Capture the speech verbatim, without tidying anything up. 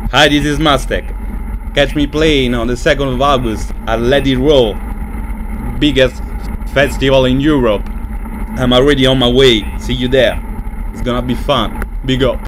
Hi, this is Maztek. Catch me playing on the second of August at Let It Roll, biggest festival in Europe. I'm already on my way. See you there. It's gonna be fun. Big up.